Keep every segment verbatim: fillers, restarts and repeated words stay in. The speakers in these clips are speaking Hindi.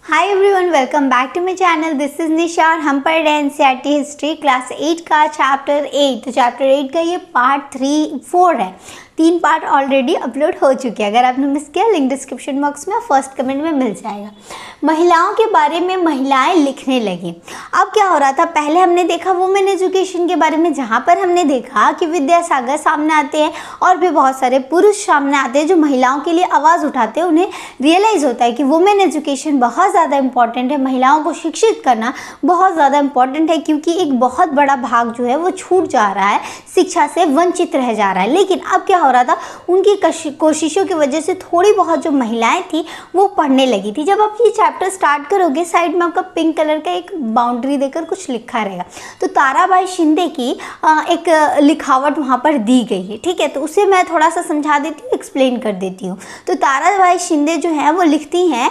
Hi everyone, welcome back to my channel. This is Nisha और हम पढ़ रहे हैं एनसीईआरटी हिस्ट्री क्लास एट का चैप्टर एट। तो चैप्टर एट का ये पार्ट थ्री फोर है। तीन पार्ट ऑलरेडी अपलोड हो चुके हैं। अगर आपने मिस किया, लिंक डिस्क्रिप्शन बॉक्स में फर्स्ट कमेंट में मिल जाएगा। महिलाओं के बारे में महिलाएं लिखने लगी। अब क्या हो रहा था, पहले हमने देखा वुमेन एजुकेशन के बारे में, जहाँ पर हमने देखा कि विद्यासागर सामने आते हैं और भी बहुत सारे पुरुष सामने आते हैं जो महिलाओं के लिए आवाज़ उठाते हैं। उन्हें रियलाइज़ होता है कि वुमेन एजुकेशन बहुत ज़्यादा इंपॉर्टेंट है, महिलाओं को शिक्षित करना बहुत ज़्यादा इंपॉर्टेंट है, क्योंकि एक बहुत बड़ा भाग जो है वो छूट जा रहा है, शिक्षा से वंचित रह जा रहा है। लेकिन अब क्या हो रहा था, उनकी कोशिशों की वजह से थोड़ी बहुत जो महिलाएं थी वो पढ़ने लगी थी। जब आप ये चैप्टर स्टार्ट करोगे, साइड में आपका पिंक कलर का एक बाउंड्री देकर कुछ लिखा रहेगा, तो ताराबाई शिंदे की एक लिखावट वहाँ पर दी गई है। ठीक है, तो उसे मैं थोड़ा सा समझा देती हूँ, एक्सप्लेन कर देती हूँ। तो ताराबाई शिंदे जो है वो लिखती हैं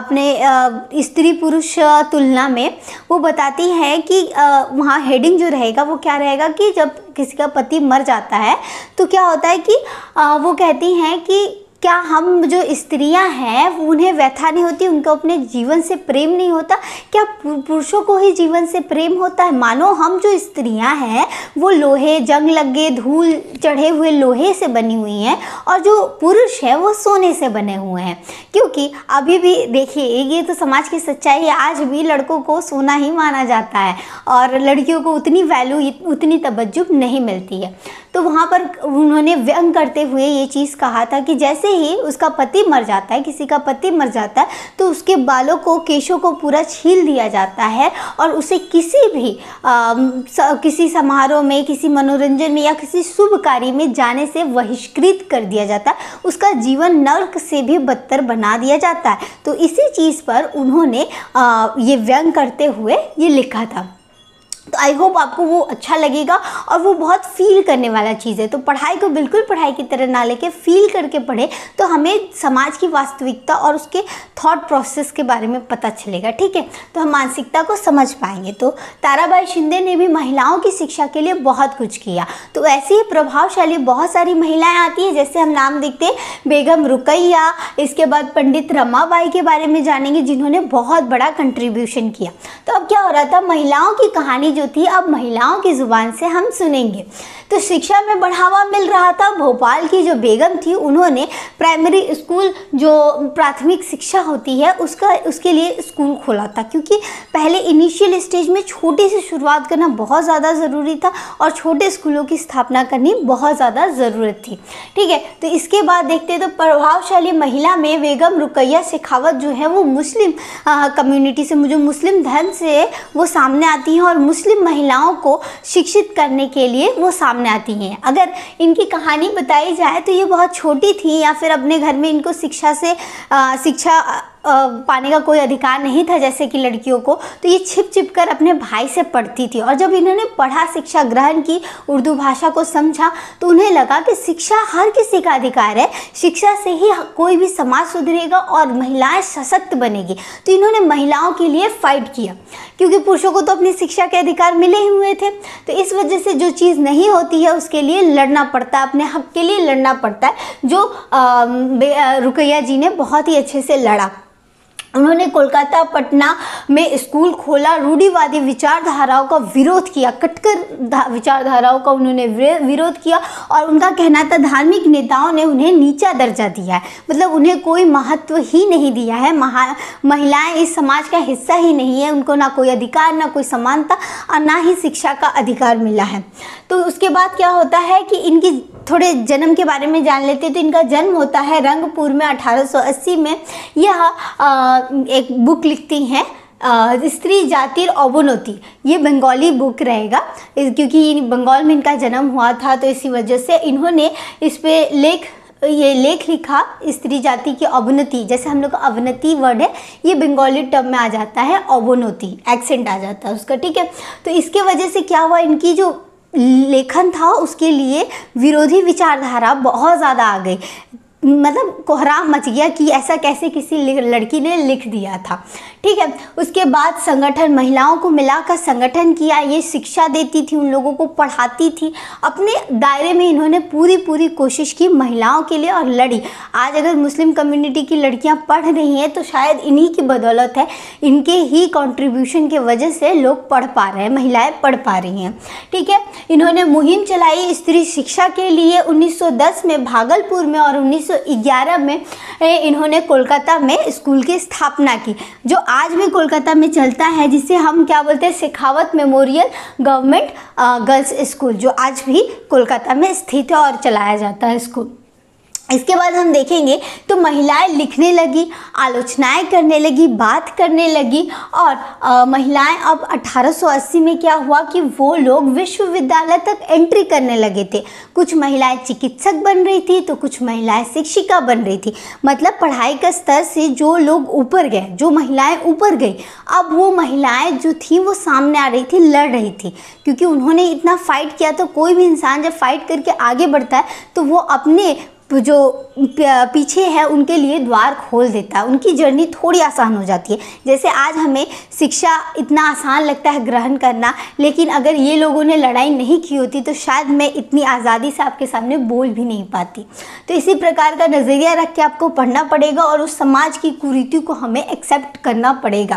अपने स्त्री पुरुष तुलना में, वो बताती है कि वहाँ हेडिंग जो रहेगा वो क्या रहेगा कि जब किसी का पति मर जाता है तो क्या होता है कि वो कहती हैं कि क्या हम जो स्त्रियां हैं उन्हें व्यथा नहीं होती, उनको अपने जीवन से प्रेम नहीं होता? क्या पुरुषों को ही जीवन से प्रेम होता है? मानो हम जो स्त्रियां हैं वो लोहे, जंग लगे, धूल चढ़े हुए लोहे से बनी हुई हैं और जो पुरुष है वो सोने से बने हुए हैं। क्योंकि अभी भी देखिए, ये तो समाज की सच्चाई है, आज भी लड़कों को सोना ही माना जाता है और लड़कियों को उतनी वैल्यू, उतनी तवज्जो नहीं मिलती है। तो वहाँ पर उन्होंने व्यंग करते हुए ये चीज़ कहा था कि जैसे ही उसका पति मर जाता है, किसी का पति मर जाता है, तो उसके बालों को, केशों को पूरा छील दिया जाता है और उसे किसी भी आ, स, किसी समारोह में, किसी मनोरंजन में या किसी शुभ कार्य में जाने से बहिष्कृत कर दिया जाता है। उसका जीवन नर्क से भी बदतर बना दिया जाता है। तो इसी चीज़ पर उन्होंने आ, ये व्यंग करते हुए ये लिखा था। तो आई होप आपको वो अच्छा लगेगा और वो बहुत फील करने वाला चीज़ है। तो पढ़ाई को बिल्कुल पढ़ाई की तरह ना लेके फील करके पढ़े तो हमें समाज की वास्तविकता और उसके थॉट प्रोसेस के बारे में पता चलेगा। ठीक है, तो हम मानसिकता को समझ पाएंगे। तो ताराबाई शिंदे ने भी महिलाओं की शिक्षा के लिए बहुत कुछ किया। तो ऐसी ही प्रभावशाली बहुत सारी महिलाएं आती हैं, जैसे हम नाम देखते हैं बेगम रुकैया, इसके बाद पंडित रमाबाई के बारे में जानेंगे जिन्होंने बहुत बड़ा कंट्रीब्यूशन किया। तो अब क्या हो रहा था, महिलाओं की कहानी जो थी अब महिलाओं की जुबान से हम सुनेंगे। तो शिक्षा में बढ़ावा मिल रहा था। भोपाल की जो बेगम थी उन्होंने प्राइमरी स्कूल, जो प्राथमिक शिक्षा होती है उसका उसके लिए स्कूल खोला था, क्योंकि पहले इनिशियल स्टेज में छोटे से शुरुआत करना बहुत ज़्यादा ज़रूरी था और छोटे स्कूलों की स्थापना करनी बहुत ज़्यादा ज़रूरत थी। ठीक है, तो इसके बाद देखते हैं तो प्रभावशाली महिला में बेगम रुकैया शेखावत जो है वो मुस्लिम कम्युनिटी से, जो मुस्लिम धर्म से वो सामने आती हैं और मुस्लिम महिलाओं को शिक्षित करने के लिए वो सामने आती हैं। अगर इनकी कहानी बताई जाए तो ये बहुत छोटी थी या फिर अपने घर में इनको शिक्षा से आ, शिक्षा पाने का कोई अधिकार नहीं था जैसे कि लड़कियों को, तो ये छिप छिप कर अपने भाई से पढ़ती थी। और जब इन्होंने पढ़ा, शिक्षा ग्रहण की, उर्दू भाषा को समझा, तो उन्हें लगा कि शिक्षा हर किसी का अधिकार है, शिक्षा से ही कोई भी समाज सुधरेगा और महिलाएं सशक्त बनेगी। तो इन्होंने महिलाओं के लिए फाइट किया, क्योंकि पुरुषों को तो अपनी शिक्षा के अधिकार मिले ही हुए थे। तो इस वजह से जो चीज़ नहीं होती है उसके लिए लड़ना पड़ता है, अपने हक के लिए लड़ना पड़ता है, जो रुकैया जी ने बहुत ही अच्छे से लड़ा। उन्होंने कोलकाता, पटना में स्कूल खोला, रूढ़िवादी विचारधाराओं का विरोध किया, कट्टर विचारधाराओं का उन्होंने विरोध किया और उनका कहना था धार्मिक नेताओं ने उन्हें नीचा दर्जा दिया है, मतलब उन्हें कोई महत्व ही नहीं दिया है। महा महिलाएं इस समाज का हिस्सा ही नहीं है, उनको ना कोई अधिकार, ना कोई समानता और ना ही शिक्षा का अधिकार मिला है। तो उसके बाद क्या होता है कि इनकी थोड़े जन्म के बारे में जान लेते हैं। तो इनका जन्म होता है रंगपुर में अठारह सौ अस्सी में। यह एक बुक लिखती हैं स्त्री जातिर अवनति, ये बंगाली बुक रहेगा क्योंकि बंगाल में इनका जन्म हुआ था, तो इसी वजह से इन्होंने इस पे लेख ये लेख लिखा, स्त्री जाति की अवनति। जैसे हम लोग का अवनति वर्ड है, ये बंगाली टर्म में आ जाता है अवनति, एक्सेंट आ जाता है उसका। ठीक है, तो इसके वजह से क्या हुआ, इनकी जो लेखन था उसके लिए विरोधी विचारधारा बहुत ज़्यादा आ गई। मतलब कोहराम मच गया कि ऐसा कैसे किसी लड़की ने लिख दिया था। ठीक है, उसके बाद संगठन, महिलाओं को मिलाकर संगठन किया, ये शिक्षा देती थी, उन लोगों को पढ़ाती थी, अपने दायरे में इन्होंने पूरी पूरी कोशिश की महिलाओं के लिए और लड़ी। आज अगर मुस्लिम कम्युनिटी की लड़कियां पढ़ रही हैं तो शायद इन्हीं की बदौलत है, इनके ही कंट्रीब्यूशन के वजह से लोग पढ़ पा रहे हैं, महिलाएं पढ़ पा रही हैं। ठीक है, इन्होंने मुहिम चलाई स्त्री शिक्षा के लिए उन्नीस सौ दस में भागलपुर में और उन्नीस सौ ग्यारह में इन्होंने कोलकाता में स्कूल की स्थापना की, जो आज भी कोलकाता में चलता है, जिसे हम क्या बोलते हैं, Shekhawat memorial government girls school, जो आज भी कोलकाता में स्थित है और चलाया जाता है स्कूल। इसके बाद हम देखेंगे तो महिलाएं लिखने लगी, आलोचनाएं करने लगी, बात करने लगी और आ, महिलाएं अब अठारह सौ अस्सी में क्या हुआ कि वो लोग विश्वविद्यालय तक एंट्री करने लगे थे। कुछ महिलाएं चिकित्सक बन रही थी तो कुछ महिलाएं शिक्षिका बन रही थी। मतलब पढ़ाई का स्तर से जो लोग ऊपर गए, जो महिलाएं ऊपर गई, अब वो महिलाएं जो थी वो सामने आ रही थी, लड़ रही थी, क्योंकि उन्होंने इतना फाइट किया। तो कोई भी इंसान जब फाइट करके आगे बढ़ता है तो वो अपने जो पीछे है उनके लिए द्वार खोल देता है, उनकी जर्नी थोड़ी आसान हो जाती है। जैसे आज हमें शिक्षा इतना आसान लगता है ग्रहण करना, लेकिन अगर ये लोगों ने लड़ाई नहीं की होती तो शायद मैं इतनी आज़ादी से आपके सामने बोल भी नहीं पाती। तो इसी प्रकार का नज़रिया रख के आपको पढ़ना पड़ेगा और उस समाज की कुरीतियों को हमें एक्सेप्ट करना पड़ेगा।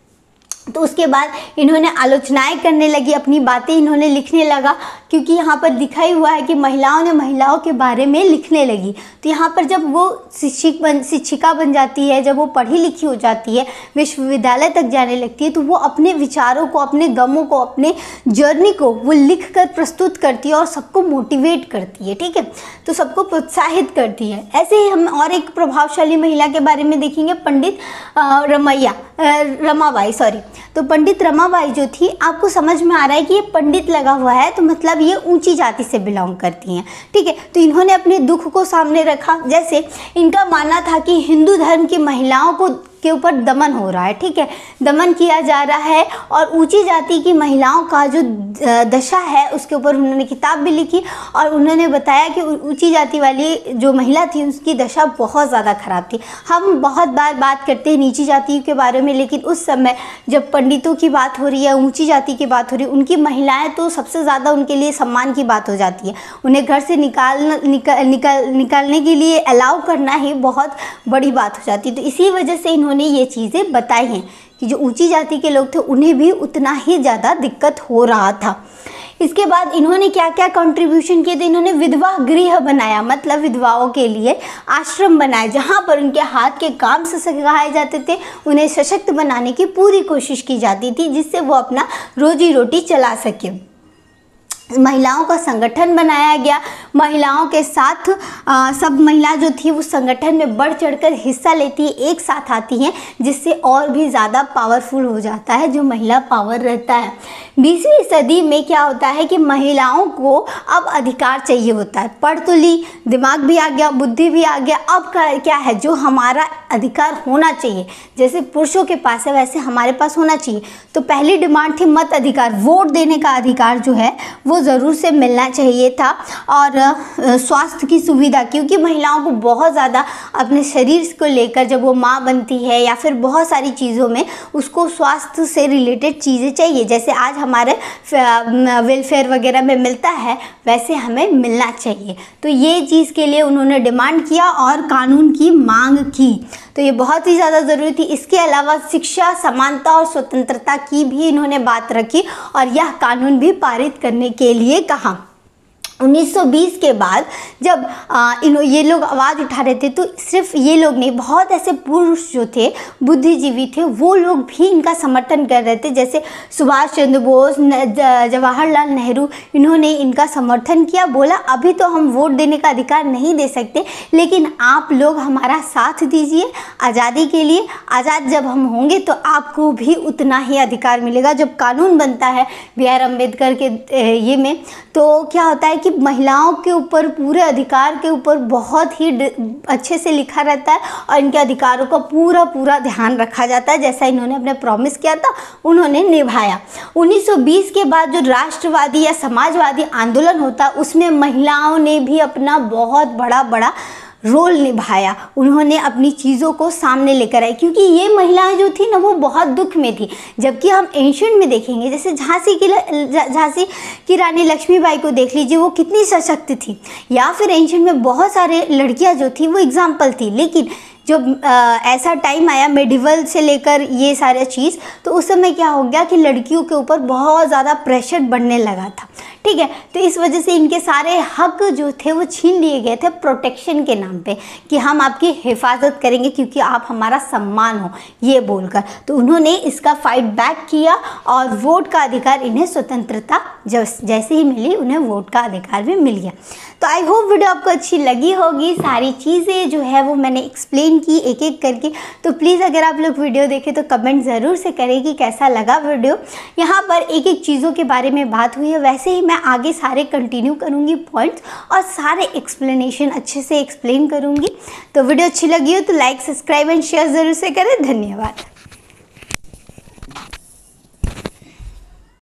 तो उसके बाद इन्होंने आलोचनाएं करने लगी, अपनी बातें इन्होंने लिखने लगा, क्योंकि यहाँ पर लिखा ही हुआ है कि महिलाओं ने महिलाओं के बारे में लिखने लगी। तो यहाँ पर जब वो शिक्षक बन शिक्षिका बन जाती है, जब वो पढ़ी लिखी हो जाती है, विश्वविद्यालय तक जाने लगती है, तो वो अपने विचारों को, अपने गमों को, अपने जर्नी को वो लिख कर प्रस्तुत करती है और सबको मोटिवेट करती है। ठीक है, तो सबको प्रोत्साहित करती है। ऐसे ही हम और एक प्रभावशाली महिला के बारे में देखेंगे, पंडित रमैया रमाबाई सॉरी तो पंडित रमाबाई जो थी, आपको समझ में आ रहा है कि ये पंडित लगा हुआ है तो मतलब ये ऊंची जाति से बिलोंग करती हैं। ठीक है, तो इन्होंने अपने दुख को सामने रखा। जैसे इनका मानना था कि हिंदू धर्म की महिलाओं को के ऊपर दमन हो रहा है, ठीक है, दमन किया जा रहा है, और ऊंची जाति की महिलाओं का जो दशा है उसके ऊपर उन्होंने किताब भी लिखी और उन्होंने बताया कि ऊंची जाति वाली जो महिला थी उसकी दशा बहुत ज़्यादा खराब थी। हम बहुत बार बात करते हैं नीची जाति के बारे में, लेकिन उस समय जब पंडितों की बात हो रही है, ऊंची जाति की बात हो रही है, उनकी महिलाएं तो सबसे ज़्यादा उनके लिए सम्मान की बात हो जाती है। उन्हें घर से निकाल निकल निकल निकालने के लिए अलाउ करना ही बहुत बड़ी बात हो जाती है। तो इसी वजह से उन्होंने ये चीज़ें बताई हैं कि जो ऊंची जाति के लोग थे उन्हें भी उतना ही ज़्यादा दिक्कत हो रहा था। इसके बाद इन्होंने क्या क्या कंट्रीब्यूशन किए थे, इन्होंने विधवा गृह बनाया, मतलब विधवाओं के लिए आश्रम बनाए जहाँ पर उनके हाथ के काम से सिखाए जाते थे, उन्हें सशक्त बनाने की पूरी कोशिश की जाती थी जिससे वो अपना रोजी रोटी चला सके। महिलाओं का संगठन बनाया गया, महिलाओं के साथ आ, सब महिला जो थी उस संगठन में बढ़ चढ़कर हिस्सा लेती है, एक साथ आती हैं, जिससे और भी ज़्यादा पावरफुल हो जाता है जो महिला पावर रहता है। बीसवीं सदी में क्या होता है कि महिलाओं को अब अधिकार चाहिए होता है, पढ़ तो ली, दिमाग भी आ गया, बुद्धि भी आ गया, अब क्या है जो हमारा अधिकार होना चाहिए, जैसे पुरुषों के पास है वैसे हमारे पास होना चाहिए। तो पहली डिमांड थी मत अधिकार, वोट देने का अधिकार जो है वो ज़रूर से मिलना चाहिए था, और स्वास्थ्य की सुविधा, क्योंकि महिलाओं को बहुत ज़्यादा अपने शरीर को लेकर जब वो माँ बनती है या फिर बहुत सारी चीज़ों में उसको स्वास्थ्य से रिलेटेड चीज़ें चाहिए, जैसे आज हमारे वेलफेयर वगैरह में मिलता है वैसे हमें मिलना चाहिए। तो ये चीज़ के लिए उन्होंने डिमांड किया और कानून की मांग की, तो ये बहुत ही ज़्यादा ज़रूरी थी। इसके अलावा शिक्षा, समानता और स्वतंत्रता की भी इन्होंने बात रखी और यह कानून भी पारित करने के लिए कहा। उन्नीस सौ बीस के बाद जब आ, इन ये लोग आवाज़ उठा रहे थे तो सिर्फ ये लोग नहीं, बहुत ऐसे पुरुष जो थे, बुद्धिजीवी थे, वो लोग भी इनका समर्थन कर रहे थे, जैसे सुभाष चंद्र बोस, जवाहरलाल नेहरू, इन्होंने इनका समर्थन किया, बोला अभी तो हम वोट देने का अधिकार नहीं दे सकते, लेकिन आप लोग हमारा साथ दीजिए आज़ादी के लिए, आज़ाद जब हम होंगे तो आपको भी उतना ही अधिकार मिलेगा। जब कानून बनता है बी आर अम्बेडकर के ये में, तो क्या होता है कि महिलाओं के ऊपर, पूरे अधिकार के ऊपर बहुत ही अच्छे से लिखा रहता है और इनके अधिकारों का पूरा पूरा ध्यान रखा जाता है, जैसा इन्होंने अपने प्रॉमिस किया था उन्होंने निभाया। उन्नीस सौ बीस के बाद जो राष्ट्रवादी या समाजवादी आंदोलन होता है उसमें महिलाओं ने भी अपना बहुत बड़ा बड़ा रोल निभाया, उन्होंने अपनी चीज़ों को सामने लेकर आई, क्योंकि ये महिलाएं जो थी ना वो बहुत दुख में थी। जबकि हम एंशियंट में देखेंगे, जैसे झांसी की झांसी की रानी लक्ष्मीबाई को देख लीजिए, वो कितनी सशक्त थी, या फिर एंशियंट में बहुत सारे लड़कियां जो थी वो एग्जाम्पल थी। लेकिन जब ऐसा टाइम आया मेडिवल से लेकर ये सारे चीज़, तो उस समय क्या हो गया कि लड़कियों के ऊपर बहुत ज़्यादा प्रेशर बढ़ने लगा था, ठीक है। तो इस वजह से इनके सारे हक जो थे वो छीन लिए गए थे प्रोटेक्शन के नाम पे, कि हम आपकी हिफाजत करेंगे क्योंकि आप हमारा सम्मान हो, ये बोलकर। तो उन्होंने इसका फाइट बैक किया और वोट का अधिकार, इन्हें स्वतंत्रता जैसे ही मिली उन्हें वोट का अधिकार भी मिल गया। तो आई होप वीडियो आपको अच्छी लगी होगी, सारी चीज़ें जो है वो मैंने एक्सप्लेन की एक एक करके। तो प्लीज़ अगर आप लोग वीडियो देखें तो कमेंट ज़रूर से करें कि कैसा लगा वीडियो। यहाँ पर एक एक चीज़ों के बारे में बात हुई है, वैसे ही मैं आगे सारे कंटिन्यू करूँगी पॉइंट्स और सारे एक्सप्लेनेशन अच्छे से एक्सप्लेन करूँगी। तो वीडियो अच्छी लगी हो तो लाइक, सब्सक्राइब एंड शेयर ज़रूर से करें। धन्यवाद।